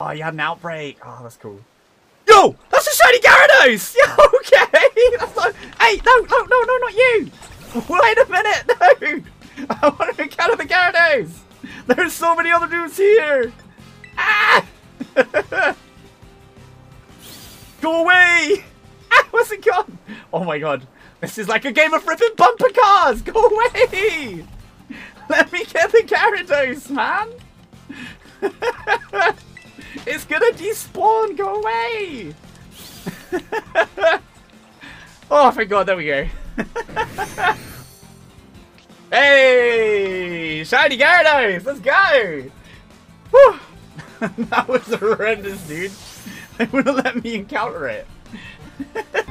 Oh, you had an outbreak. Oh, that's cool. Yo, that's a shiny Gyarados! Yeah, okay! That's not... Hey, no, not you! Wait a minute, no! I want to encounter the Gyarados! There's so many other dudes here! Ah! Go away! Ah, where's it gone? Oh my god. This is like a game of flipping bumper cars! Go away! Let me get the Gyarados, man! It's gonna despawn! Go away! Oh, thank god, there we go. Hey! Shiny Gyarados! Let's go! Whew. That was horrendous, dude. They wouldn't let me encounter it.